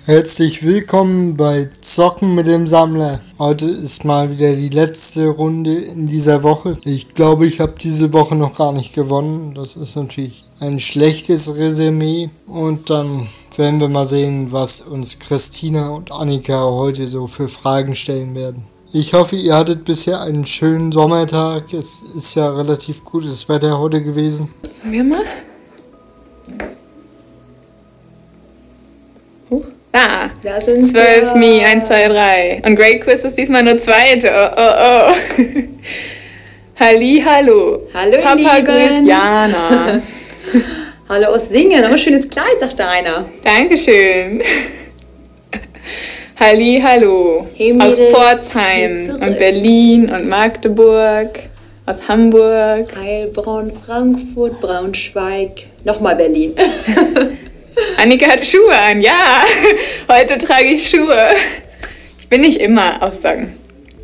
Herzlich willkommen bei Zocken mit dem Sammler. Heute ist mal wieder die letzte Runde in dieser Woche. Ich glaube, ich habe diese Woche noch gar nicht gewonnen. Das ist natürlich ein schlechtes Resümee. Und dann werden wir mal sehen, was uns Christina und Annika heute so für Fragen stellen werden. Ich hoffe, ihr hattet bisher einen schönen Sommertag. Es ist ja relativ gutes Wetter heute gewesen. Wir mal? Ah, da sind 12 Mi, 1, 2, 3. Und Great Quiz ist diesmal nur zweite. Oh. Hallo. Hallo, Papa ihr Lieben. grüßt Jana. Hallo aus Singen. Aber schönes Kleid, sagt da einer. Dankeschön. Hallo. Hey, Aus Mädels, Pforzheim hier zurück. und Berlin und Magdeburg. Aus Hamburg. Heilbronn, Frankfurt, Braunschweig. Nochmal Berlin. Annika hat Schuhe an, ja. Heute trage ich Schuhe. Ich bin nicht immer Aussagen.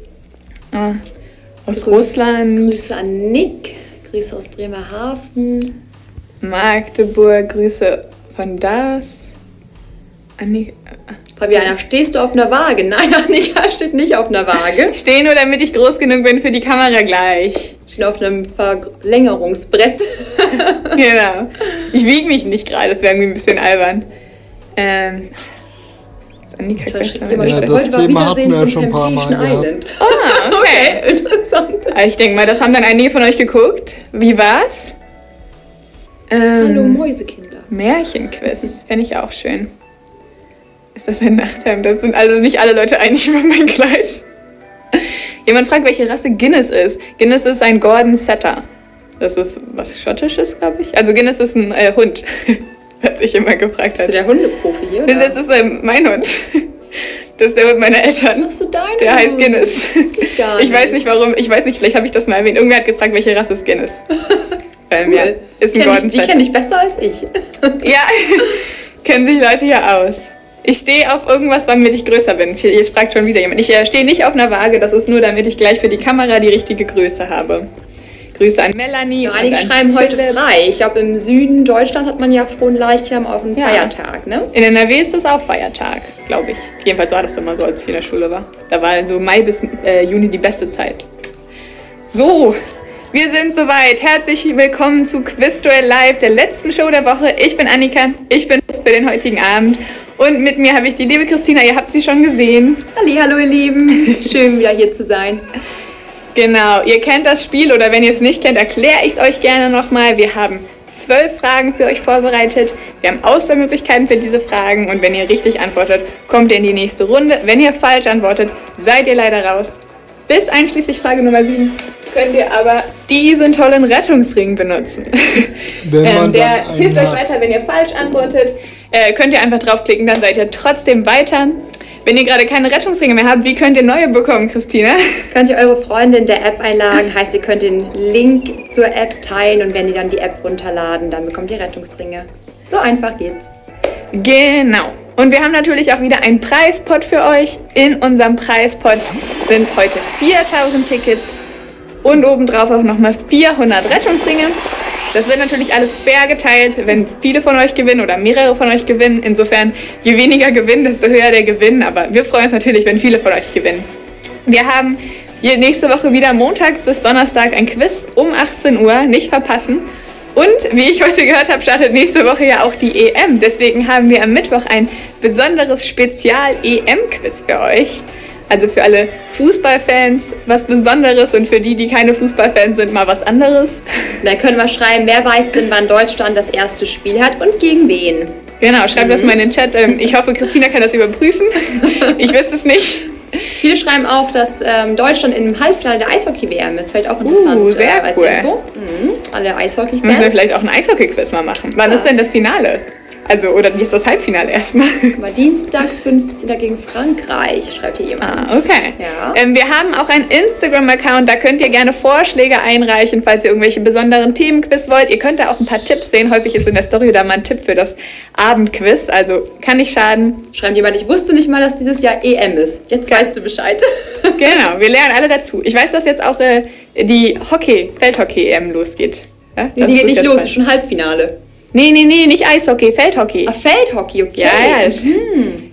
Aus Russland. Grüße an Nick. Grüße aus Bremerhaven. Magdeburg, Grüße von das. Annika. Fabiana, stehst du auf einer Waage? Nein, Annika steht nicht auf einer Waage. Ich stehe nur, damit ich groß genug bin für die Kamera gleich. Steht auf einem Verlängerungsbrett. Genau. Ich wiege mich nicht gerade, das wäre irgendwie ein bisschen albern. Ist Annika gleich Ja, damit? Ja, das heute war Thema hatten Wiedersehen wir ja in schon ein paar Mal Temptation gehabt. Island. Ah, okay. Interessant. Aber ich denke mal, das haben dann einige von euch geguckt. Wie war's? Hallo Mäusekinder. Märchenquiz, fände ich auch schön. Ist das ein Nachteil? Das sind also nicht alle Leute einig über mein Kleid. Jemand fragt, welche Rasse Guinness ist. Guinness ist ein Gordon Setter. Das ist was Schottisches, glaube ich. Also Guinness ist ein Hund, was ich immer gefragt Bist du habe. der Hundeprofi hier? Oder? Das ist mein Hund. Das ist der Hund meiner Eltern. Ach so, deine Der heißt Hund. Guinness. Das wusste ich gar Ich weiß nicht. nicht warum, vielleicht habe ich das mal erwähnt. Irgendwer hat gefragt, welche Rasse ist Guinness. Cool. Ja, ist ein Gordon Die Setter. kenne ich besser als ich. Ja, kennen sich Leute hier aus. Ich stehe auf irgendwas, damit ich größer bin. Jetzt fragt schon wieder jemand. Ich stehe nicht auf einer Waage, das ist nur, damit ich gleich für die Kamera die richtige Größe habe. Grüße an Melanie. Ja, und einige an schreiben heute Philipp. frei. Ich glaube, im Süden Deutschland hat man ja frohen Leichnam auf einen Ja. Feiertag, ne? In NRW ist das auch Feiertag, glaube ich. Jedenfalls war das immer so, als ich in der Schule war. Da war so Mai bis Juni die beste Zeit. So, wir sind soweit. Herzlich willkommen zu Quizduell Live, der letzten Show der Woche. Ich bin Annika, ich bin Host für den heutigen Abend. Und mit mir habe ich die liebe Christina, ihr habt sie schon gesehen. Hallo ihr Lieben. Schön wieder hier zu sein. Genau, ihr kennt das Spiel oder wenn ihr es nicht kennt, erkläre ich es euch gerne nochmal. Wir haben 12 Fragen für euch vorbereitet. Wir haben Auswahlmöglichkeiten für diese Fragen und wenn ihr richtig antwortet, kommt ihr in die nächste Runde. Wenn ihr falsch antwortet, seid ihr leider raus. Bis einschließlich Frage Nummer 7 könnt ihr aber diesen tollen Rettungsring benutzen. Wenn man Der dann einen hilft euch hat. weiter, wenn ihr falsch antwortet. Könnt ihr einfach draufklicken, dann seid ihr trotzdem weiter. Wenn ihr gerade keine Rettungsringe mehr habt, wie könnt ihr neue bekommen, Christina? Könnt ihr eure Freunde in der App einladen, heißt ihr könnt den Link zur App teilen und wenn die dann die App runterladen, dann bekommt ihr Rettungsringe. So einfach geht's. Genau. Und wir haben natürlich auch wieder einen Preispot für euch. In unserem Preispot sind heute 4000 Tickets und obendrauf auch nochmal 400 Rettungsringe. Das wird natürlich alles fair geteilt, wenn viele von euch gewinnen oder mehrere von euch gewinnen. Insofern, je weniger gewinnen, desto höher der Gewinn. Aber wir freuen uns natürlich, wenn viele von euch gewinnen. Wir haben nächste Woche wieder Montag bis Donnerstag ein Quiz um 18 Uhr. Nicht verpassen. Und wie ich heute gehört habe, startet nächste Woche ja auch die EM. Deswegen haben wir am Mittwoch ein besonderes Spezial-EM-Quiz für euch. Also für alle Fußballfans was Besonderes und für die, die keine Fußballfans sind, mal was anderes. Da können wir schreiben, wer weiß denn, wann Deutschland das erste Spiel hat und gegen wen. Genau, schreibt das mal in den Chat. Ich hoffe, Christina kann das überprüfen. Ich wüsste es nicht. Viele schreiben auch, dass Deutschland im Halbfinale der Eishockey-WM ist. Vielleicht auch interessant Sehr als cool. Info. Alle Müssen wir Eishockey-Fans. vielleicht auch ein Eishockey-Quiz mal machen. Wann ist denn das Finale? Also, oder wie ist das Halbfinale erstmal? Aber Dienstag, 15. gegen Frankreich, schreibt hier jemand. Okay. Ja. Wir haben auch einen Instagram-Account, da könnt ihr gerne Vorschläge einreichen, falls ihr irgendwelche besonderen Themenquiz wollt. Ihr könnt da auch ein paar Tipps sehen. Häufig ist in der Story da mal ein Tipp für das Abendquiz, also kann nicht schaden. Schreibt jemand, ich wusste nicht mal, dass dieses Jahr EM ist. Jetzt weißt du Bescheid. Genau, wir lernen alle dazu. Ich weiß, dass jetzt auch die Feldhockey-EM losgeht. Ja, Die das geht ist nicht jetzt los, bald. ist schon Halbfinale. Nee, nicht Eishockey, Feldhockey. Feldhockey, okay. Ja,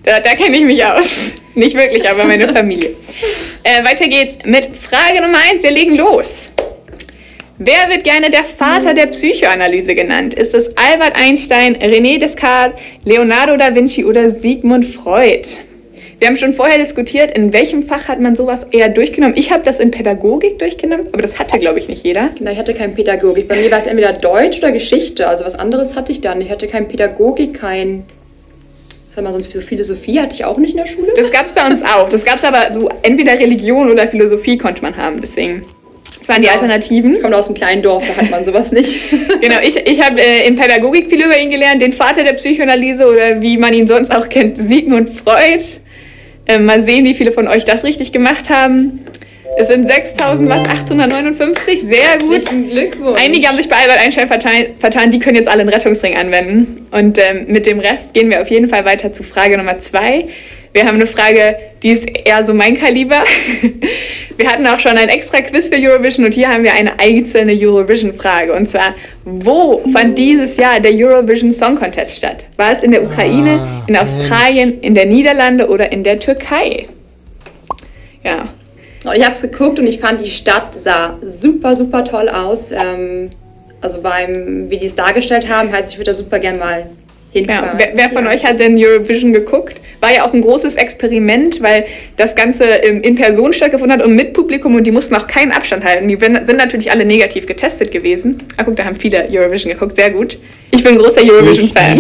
Da kenne ich mich aus. Nicht wirklich, aber meine Familie. Weiter geht's mit Frage Nummer 1. Wir legen los. Wer wird gerne der Vater der Psychoanalyse genannt? Ist es Albert Einstein, René Descartes, Leonardo da Vinci oder Sigmund Freud? Wir haben schon vorher diskutiert, in welchem Fach hat man sowas eher durchgenommen. Ich habe das in Pädagogik durchgenommen, aber das hatte, glaube ich, nicht jeder. Genau, ich hatte kein Pädagogik. Bei mir war es entweder Deutsch oder Geschichte. Also was anderes hatte ich dann. Ich hatte kein Pädagogik, sag mal, sonst Philosophie hatte ich auch nicht in der Schule. Das gab es bei uns auch. Das gab es aber so, entweder Religion oder Philosophie konnte man haben, deswegen. Das waren die Alternativen. Ich komme aus einem kleinen Dorf, da hat man sowas nicht. Genau, ich habe in Pädagogik viel über ihn gelernt, den Vater der Psychoanalyse oder wie man ihn sonst auch kennt, Sigmund Freud. Mal sehen, wie viele von euch das richtig gemacht haben. Es sind 6.859, sehr gut. Herzlichen Glückwunsch. Einige haben sich bei Albert Einstein vertan, die können jetzt alle einen Rettungsring anwenden. Und mit dem Rest gehen wir auf jeden Fall weiter zu Frage Nummer 2. Wir haben eine Frage, die ist eher so mein Kaliber. Wir hatten auch schon ein extra Quiz für Eurovision und hier haben wir eine einzelne Eurovision-Frage. Und zwar, wo fand dieses Jahr der Eurovision Song Contest statt? War es in der Ukraine, in Australien, in der Niederlande oder in der Türkei? Ja. Ich habe es geguckt und ich fand, die Stadt sah super, super toll aus. Also wie die es dargestellt haben, heißt, ich würde da super gern mal hinfahren. Ja, wer von euch hat denn Eurovision geguckt? War ja auch ein großes Experiment, weil das Ganze in Person stattgefunden hat und mit Publikum und die mussten auch keinen Abstand halten. Die sind natürlich alle negativ getestet gewesen. Ah, guck, da haben viele Eurovision geguckt, sehr gut. Ich bin ein großer Eurovision-Fan.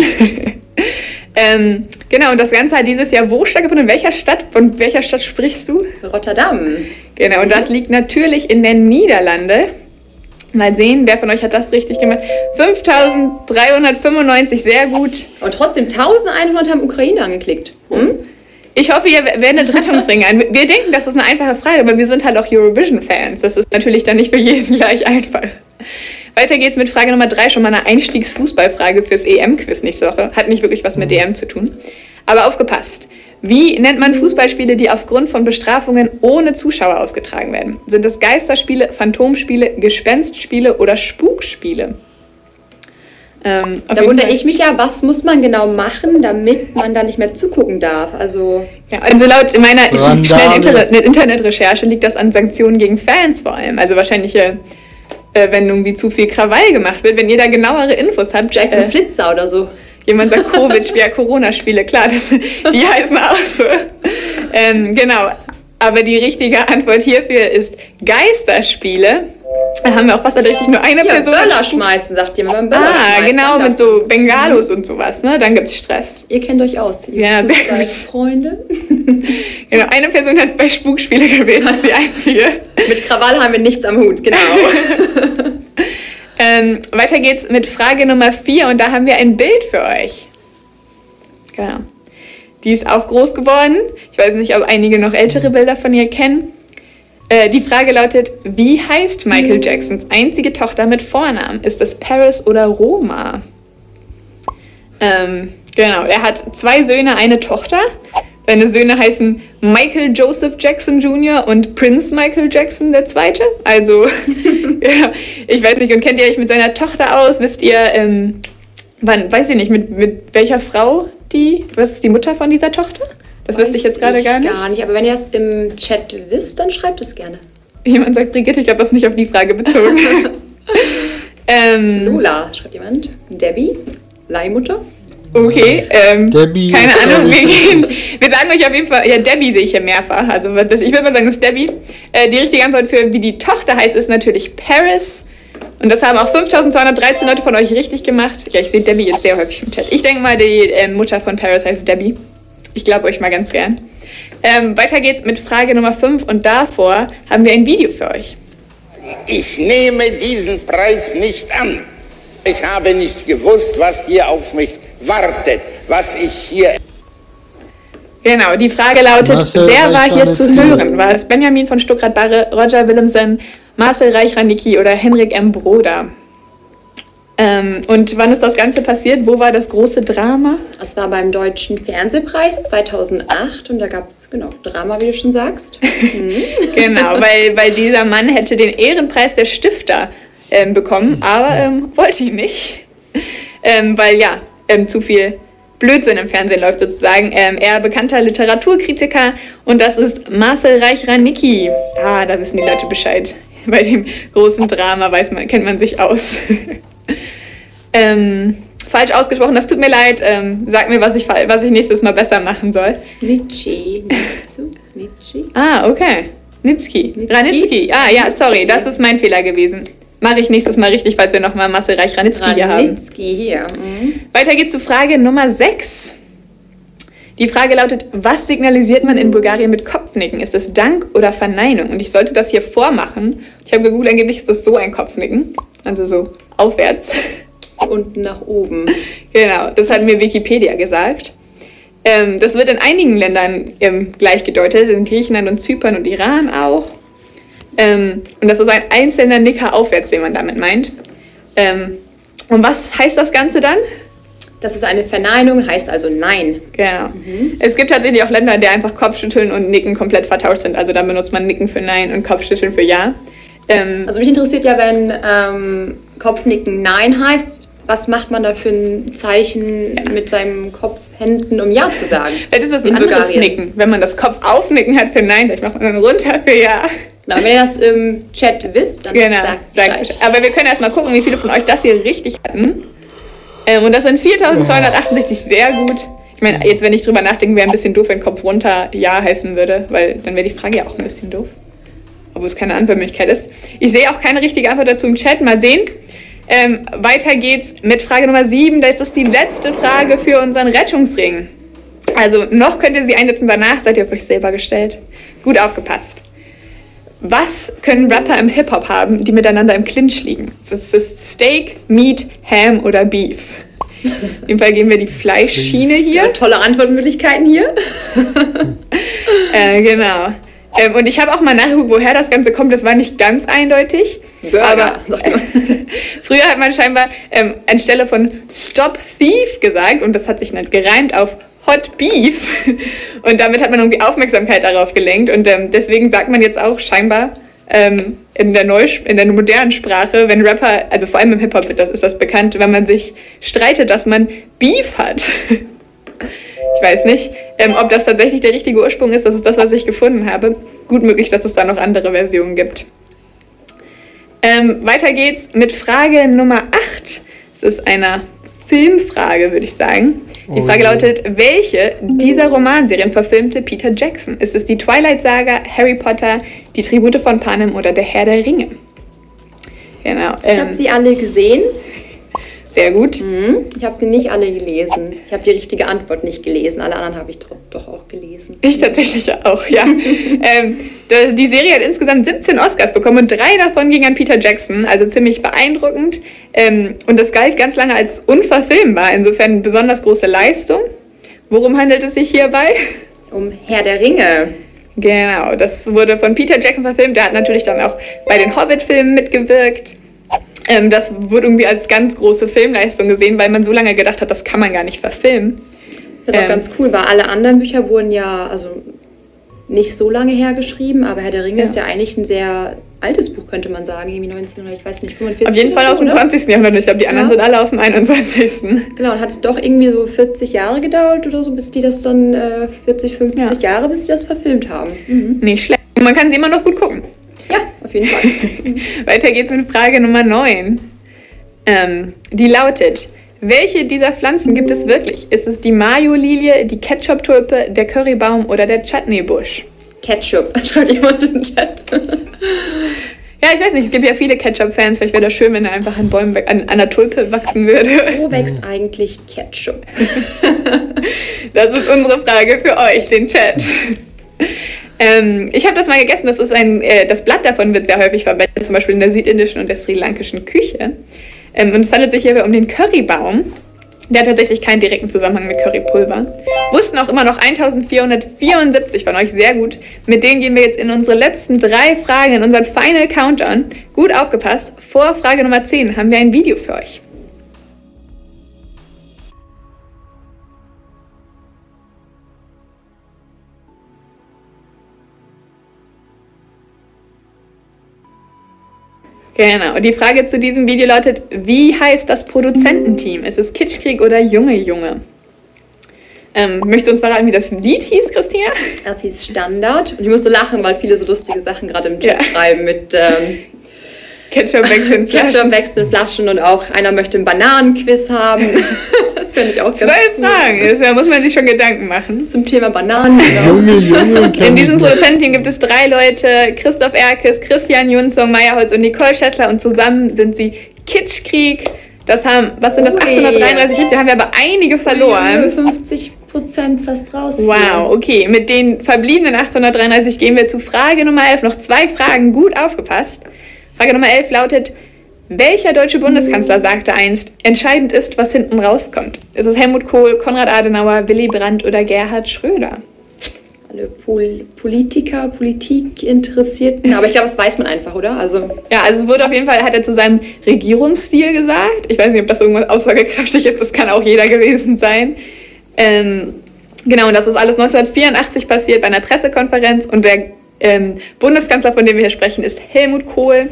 Genau, und das Ganze hat dieses Jahr wo stattgefunden? In welcher Stadt? Von welcher Stadt sprichst du? Rotterdam. Genau, und das liegt natürlich in den Niederlande. Mal sehen, wer von euch hat das richtig gemacht? 5.395, sehr gut. Und trotzdem 1.100 haben Ukraine angeklickt. Ich hoffe, ihr wendet Rettungsringe an. Wir denken, das ist eine einfache Frage, aber wir sind halt auch Eurovision-Fans. Das ist natürlich dann nicht für jeden gleich einfach. Weiter geht's mit Frage Nummer 3, schon mal eine Einstiegsfußballfrage fürs EM-Quiz nächste Woche. Hat nicht wirklich was mit EM zu tun. Aber aufgepasst. Wie nennt man Fußballspiele, die aufgrund von Bestrafungen ohne Zuschauer ausgetragen werden? Sind es Geisterspiele, Phantomspiele, Gespenstspiele oder Spukspiele? Da wundere ich mich ja, was muss man genau machen, damit man da nicht mehr zugucken darf? Also laut meiner schnellen Internetrecherche liegt das an Sanktionen gegen Fans vor allem. Also wahrscheinlich, wenn irgendwie zu viel Krawall gemacht wird. Wenn ihr da genauere Infos habt. Vielleicht so ein Flitzer oder so. Jemand sagt Covid, ja, Corona-Spiele, klar, die heißen auch so. Genau, aber die richtige Antwort hierfür ist Geisterspiele. Da haben wir auch fast richtig nur eine Person. Böller schmeißen, sagt jemand. Genau, mit so Bengalos und sowas, ne? Dann gibt's Stress. Ihr kennt euch aus, ihr sehr gut. Freunde. Genau, eine Person hat bei Spukspiele gewählt, das ist die einzige. Mit Krawall haben wir nichts am Hut, genau. Weiter geht's mit Frage Nummer 4 und da haben wir ein Bild für euch. Genau. Die ist auch groß geworden. Ich weiß nicht, ob einige noch ältere Bilder von ihr kennen. Die Frage lautet, wie heißt Michael Jacksons einzige Tochter mit Vornamen? Ist es Paris oder Roma? Genau, er hat 2 Söhne, eine Tochter. Seine Söhne heißen Michael Joseph Jackson Jr. und Prince Michael Jackson II. Also, ja, ich weiß nicht, und kennt ihr euch mit seiner Tochter aus? Wisst ihr, weiß ich nicht, mit welcher Frau was ist die Mutter von dieser Tochter? Das wüsste ich jetzt gerade gar nicht. Aber wenn ihr es im Chat wisst, dann schreibt es gerne. Jemand sagt Brigitte, ich glaube, das ist nicht auf die Frage bezogen. Lola, schreibt jemand. Debbie, Leihmutter. Okay, Debbie, keine Ahnung, wir sagen euch auf jeden Fall, ja, Debbie sehe ich hier mehrfach, also ich würde mal sagen, das ist Debbie. Die richtige Antwort für, wie die Tochter heißt, ist natürlich Paris. Und das haben auch 5.213 Leute von euch richtig gemacht. Ja, ich sehe Debbie jetzt sehr häufig im Chat. Ich denke mal, die Mutter von Paris heißt Debbie. Ich glaube euch mal ganz gern. Weiter geht's mit Frage Nummer 5 und davor haben wir ein Video für euch. Ich nehme diesen Preis nicht an. Ich habe nicht gewusst, was hier auf mich wartet, was ich hier... Genau, die Frage lautet, wer war hier zu hören? War es Benjamin von Stuckrad-Barre, Roger Willemsen, Marcel Reich-Ranicky oder Henrik M. Broder? Und wann ist das Ganze passiert? Wo war das große Drama? Das war beim Deutschen Fernsehpreis 2008 und da gab es, genau, Drama, wie du schon sagst. Genau, weil dieser Mann hätte den Ehrenpreis der Stifter bekommen, aber wollte ihn nicht, weil ja, zu viel Blödsinn im Fernsehen läuft sozusagen. Er bekannter Literaturkritiker und das ist Marcel Reich-Ranicki. Ah, da wissen die Leute Bescheid. Bei dem großen Drama kennt man sich aus. Falsch ausgesprochen, das tut mir leid. Sag mir, was ich nächstes Mal besser machen soll. Nietzsche. Ah, okay. Ranitzky. Ah, ja, sorry, das ist mein Fehler gewesen. Mache ich nächstes Mal richtig, falls wir nochmal Marcel Reich-Ranicki hier haben. Ranitzky hier. Mhm. Weiter geht's zu Frage Nummer 6. Die Frage lautet, was signalisiert man in Bulgarien mit Kopfnicken? Ist das Dank oder Verneinung? Und ich sollte das hier vormachen. Ich habe gegoogelt, angeblich ist das so ein Kopfnicken. Also so aufwärts. Und nach oben. Genau, das hat mir Wikipedia gesagt. Das wird in einigen Ländern gleichgedeutet, in Griechenland und Zypern und Iran auch. Und das ist ein einzelner Nicker aufwärts, den man damit meint. Und was heißt das Ganze dann? Das ist eine Verneinung, heißt also Nein. Genau. Es gibt tatsächlich auch Länder, in denen einfach Kopfschütteln und Nicken komplett vertauscht sind. Also dann benutzt man Nicken für Nein und Kopfschütteln für Ja. Also mich interessiert ja, wenn Kopfnicken Nein heißt, was macht man da für ein Zeichen mit seinem Kopf, Händen, um Ja zu sagen? Vielleicht ist das ein anderes Bulgarien. Nicken. Wenn man das Kopf aufnicken hat für Nein, vielleicht macht man dann runter für Ja. Na, wenn ihr das im Chat wisst, dann sagt Bescheid. Aber wir können erstmal gucken, wie viele von euch das hier richtig hatten. Und das sind 4268, sehr gut. Ich meine, jetzt, wenn ich drüber nachdenke, wäre ein bisschen doof, wenn Kopf runter Ja heißen würde, weil dann wäre die Frage ja auch ein bisschen doof. Obwohl es keine Antwortmöglichkeit ist. Ich sehe auch keine richtige Antwort dazu im Chat. Mal sehen. Weiter geht's mit Frage Nummer 7. Das ist die letzte Frage für unseren Rettungsring. Also noch könnt ihr sie einsetzen, danach seid ihr auf euch selber gestellt. Gut aufgepasst. Was können Rapper im Hip-Hop haben, die miteinander im Clinch liegen? Das ist Steak, Meat, Ham oder Beef. In dem Fall gehen wir die Fleischschiene hier. Ja, tolle Antwortmöglichkeiten hier. Genau. Und ich habe auch mal nachgeguckt, woher das Ganze kommt. Das war nicht ganz eindeutig. Burger, aber sagt man. früher hat man scheinbar anstelle von Stop Thief gesagt und das hat sich nicht gereimt auf Hot Beef. Und damit hat man irgendwie Aufmerksamkeit darauf gelenkt. Und deswegen sagt man jetzt auch scheinbar in der modernen Sprache, wenn Rapper, also vor allem im Hip-Hop ist das bekannt, wenn man sich streitet, dass man Beef hat. Ich weiß nicht, ob das tatsächlich der richtige Ursprung ist. Das ist das, was ich gefunden habe. Gut möglich, dass es da noch andere Versionen gibt. Weiter geht's mit Frage Nummer 8. Das ist eine Filmfrage, würde ich sagen. Die Frage lautet, welche dieser Romanserien verfilmte Peter Jackson? Ist es die Twilight-Saga, Harry Potter, die Tribute von Panem oder der Herr der Ringe? Genau. Ich habe sie alle gesehen. Sehr gut. Ich habe sie nicht alle gelesen. Ich habe die richtige Antwort nicht gelesen. Alle anderen habe ich doch auch gelesen. Ich tatsächlich auch, ja. Die Serie hat insgesamt 17 Oscars bekommen und 3 davon gingen an Peter Jackson, also ziemlich beeindruckend. Und das galt ganz lange als unverfilmbar, insofern eine besonders große Leistung. Worum handelt es sich hierbei? Um Herr der Ringe. Genau, das wurde von Peter Jackson verfilmt. Der hat natürlich dann auch bei den Hobbit-Filmen mitgewirkt. Das wurde irgendwie als ganz große Filmleistung gesehen, weil man so lange gedacht hat, das kann man gar nicht verfilmen. Das ist auch ganz cool, weil alle anderen Bücher wurden ja also nicht so lange hergeschrieben, aber Herr der Ringe ist ja eigentlich ein sehr altes Buch, könnte man sagen, irgendwie 1900, ich weiß nicht, 45. Auf jeden Fall aus dem 20. Jahrhundert. Ich glaube, die anderen sind alle aus dem 21. Genau, und hat es doch irgendwie so 40 Jahre gedauert oder so, bis die das dann 40, 50 Jahre, bis sie das verfilmt haben. Nicht schlecht. Und man kann sie immer noch gut gucken. Ja, auf jeden Fall. Weiter geht's mit Frage Nummer 9. Die lautet, welche dieser Pflanzen gibt es wirklich? Ist es die Mayo-Lilie, die Ketchup-Tulpe, der Currybaum oder der Chutney-Busch? Ketchup, schreibt jemand im Chat. Ja, ich weiß nicht, es gibt ja viele Ketchup-Fans. Vielleicht wäre das schön, wenn er einfach an Bäumen an einer Tulpe wachsen würde. Wo wächst eigentlich Ketchup? Das ist unsere Frage für euch, den Chat. Ich habe das mal gegessen. Das ist das Blatt davon wird sehr häufig verwendet, zum Beispiel in der südindischen und der sri-lankischen Küche. Und es handelt sich hierbei um den Currybaum. Der hat tatsächlich keinen direkten Zusammenhang mit Currypulver. Wussten auch immer noch 1474 von euch, sehr gut. Mit denen gehen wir jetzt in unsere letzten 3 Fragen, in unseren Final Countdown. Gut aufgepasst, vor Frage Nummer 10 haben wir ein Video für euch. Genau, und die Frage zu diesem Video lautet, wie heißt das Produzententeam? Ist es Kitschkrieg oder Junge Junge? Möchtest du uns verraten, wie das Lied hieß, Christina? Das hieß Standard. Und ich musste lachen, weil viele so lustige Sachen gerade im Chat schreiben mit Ketchup wechseln Flaschen. Ketchup wechseln Flaschen und auch einer möchte einen Bananenquiz haben. Das finde ich auch ganz 12 Fragen, da muss man sich schon Gedanken machen. Zum Thema Bananen. Junge, In diesem Produzententeam gibt es 3 Leute, Christoph Erkes, Christian Junsong, Meyerholz und Nicole Schettler und zusammen sind sie Kitschkrieg. Was sind das, 833 Hits, da haben wir aber einige verloren. 50% fast raus. Wow, okay, mit den verbliebenen 833 gehen wir zu Frage Nummer 11. Noch 2 Fragen, gut aufgepasst. Frage Nummer 11 lautet, welcher deutsche Bundeskanzler sagte einst, entscheidend ist, was hinten rauskommt? Ist es Helmut Kohl, Konrad Adenauer, Willy Brandt oder Gerhard Schröder? Alle Politiker, Politikinteressierten, aber ich glaube, das weiß man einfach, oder? Also es wurde auf jeden Fall, hat er zu seinem Regierungsstil gesagt. Ich weiß nicht, ob das irgendwas aussagekräftig ist, das kann auch jeder gewesen sein. Genau, und das ist alles 1984 passiert bei einer Pressekonferenz und der Bundeskanzler, von dem wir hier sprechen, ist Helmut Kohl.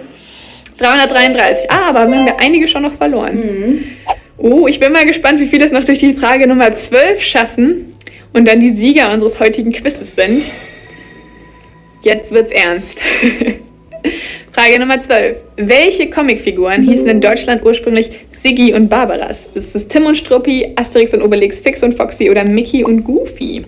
333. Aber haben wir einige schon noch verloren. Ich bin mal gespannt, wie viele es noch durch die Frage Nummer 12 schaffen und dann die Sieger unseres heutigen Quizzes sind. Jetzt wird's ernst. Frage Nummer 12. Welche Comicfiguren hießen in Deutschland ursprünglich Siggi und Barbaras? Ist es Tim und Struppi, Asterix und Obelix, Fix und Foxy oder Mickey und Goofy?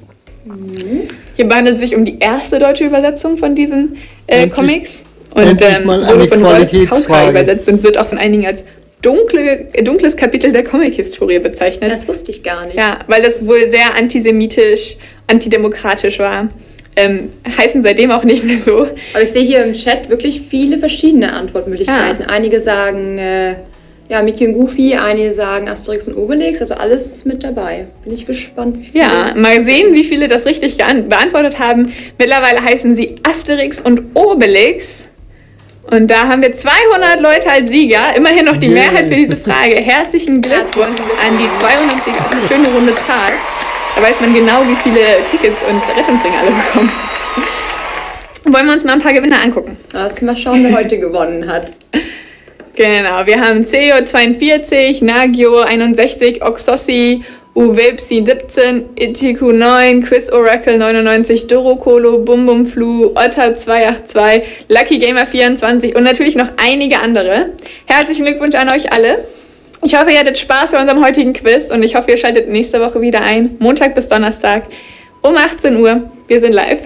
Hier handelt es sich um die erste deutsche Übersetzung von diesen Comics. Und wurde von Rolf Kauka übersetzt und wird auch von einigen als dunkles Kapitel der Comic-Historie bezeichnet. Das wusste ich gar nicht. Ja, weil das wohl sehr antisemitisch, antidemokratisch war. Heißen seitdem auch nicht mehr so. Aber ich sehe hier im Chat wirklich viele verschiedene Antwortmöglichkeiten. Einige sagen Mickey und Goofy, einige sagen Asterix und Obelix, also alles mit dabei. Bin ich gespannt. Ja, mal sehen, wie viele das richtig beantwortet haben. Mittlerweile heißen sie Asterix und Obelix. Und da haben wir 200 Leute als Sieger. Immerhin noch die Mehrheit für diese Frage. Herzlichen Glückwunsch an die 200 Sieger. Eine schöne runde Zahl. Da weiß man genau, wie viele Tickets und Rettungsringe alle bekommen. Wollen wir uns mal ein paar Gewinner angucken? Lass mal schauen, wer heute gewonnen hat. Genau, wir haben Ceo 42, Nagio 61, Oxossi, Uwebsi 17, Itiku 9, Quiz Oracle 99, Dorokolo, Bumbumflu, Otter 282, Lucky Gamer 24 und natürlich noch einige andere. Herzlichen Glückwunsch an euch alle. Ich hoffe, ihr hattet Spaß bei unserem heutigen Quiz und ich hoffe, ihr schaltet nächste Woche wieder ein. Montag bis Donnerstag um 18 Uhr. Wir sind live.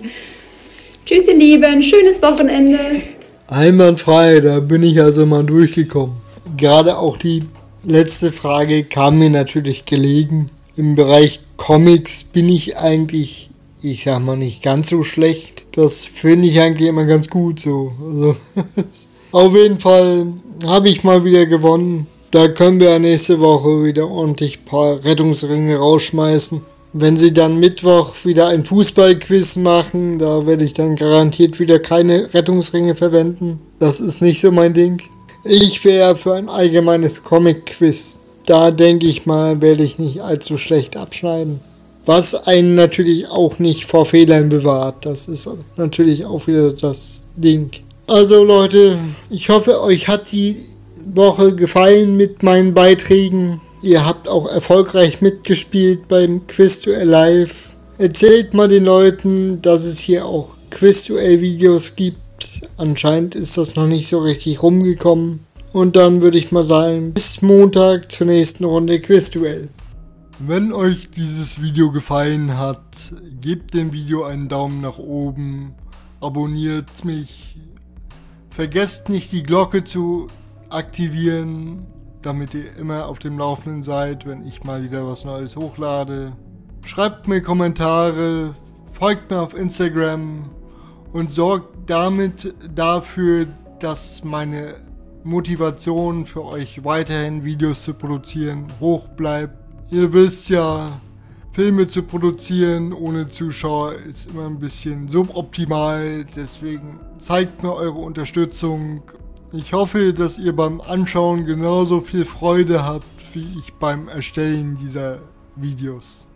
Tschüss, ihr Lieben. Schönes Wochenende. Einwandfrei, da bin ich also mal durchgekommen. Gerade auch die letzte Frage kam mir natürlich gelegen. Im Bereich Comics bin ich eigentlich, ich sag mal, nicht ganz so schlecht. Das finde ich eigentlich immer ganz gut so. Also, auf jeden Fall habe ich mal wieder gewonnen. Da können wir nächste Woche wieder ordentlich ein paar Rettungsringe rausschmeißen. Wenn sie dann Mittwoch wieder ein Fußballquiz machen, da werde ich dann garantiert wieder keine Rettungsringe verwenden. Das ist nicht so mein Ding. Ich wäre für ein allgemeines Comic-Quiz. Da denke ich mal, werde ich nicht allzu schlecht abschneiden. Was einen natürlich auch nicht vor Fehlern bewahrt. Das ist natürlich auch wieder das Ding. Also Leute, ich hoffe, euch hat die Woche gefallen mit meinen Beiträgen. Ihr habt auch erfolgreich mitgespielt beim Quizduell Live. Erzählt mal den Leuten, dass es hier auch Quizduell-Videos gibt. Anscheinend ist das noch nicht so richtig rumgekommen. Und dann würde ich mal sagen, bis Montag zur nächsten Runde Quizduell. Wenn euch dieses Video gefallen hat, gebt dem Video einen Daumen nach oben, abonniert mich, vergesst nicht die Glocke zu aktivieren, damit ihr immer auf dem Laufenden seid, wenn ich mal wieder was Neues hochlade. Schreibt mir Kommentare, folgt mir auf Instagram und sorgt damit dafür, dass meine Motivation für euch weiterhin Videos zu produzieren hoch bleibt. Ihr wisst ja, Filme zu produzieren ohne Zuschauer ist immer ein bisschen suboptimal, deswegen zeigt mir eure Unterstützung. Ich hoffe, dass ihr beim Anschauen genauso viel Freude habt wie ich beim Erstellen dieser Videos.